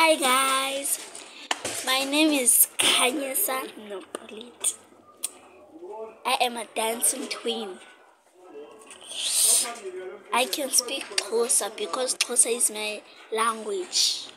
Hi guys, my name is Kanyesa Nopolit. I am a dancing twin. I can speak Xhosa because Xhosa is my language.